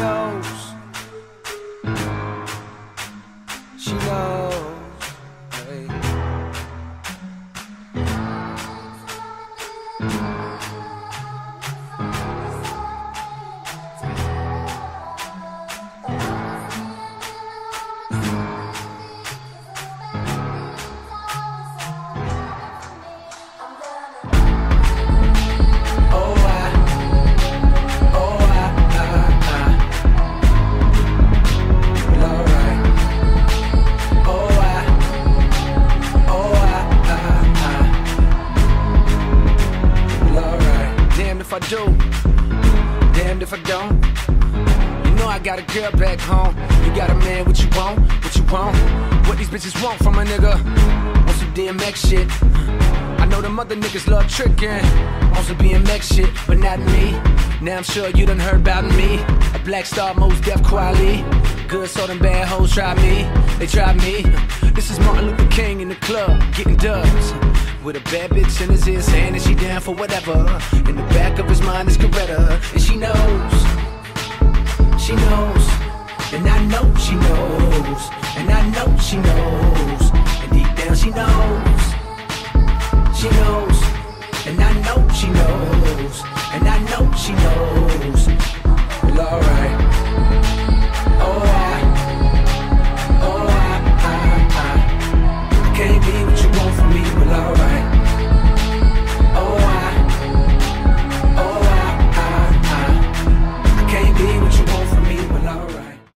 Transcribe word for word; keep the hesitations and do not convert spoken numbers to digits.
knows. She knows. Hey. If I do, damned if I don't. You know I got a girl back home. You got a man, what you want, what you want. What these bitches want from a nigga. Want some D M X shit. I know them other niggas love tricking on some B M X shit, but not me. Now I'm sure you done heard about me. A Black Star, most deaf quality. Good, so them bad hoes try me. They try me. This is Martin Luther King in the club, getting dubs. With a bad bitch in his ear saying that she down for whatever. In the back of his mind is Coretta. And she knows, she knows, and I know she knows, and I know she knows, and deep down she knows, she knows, and I know she knows, and I know she knows,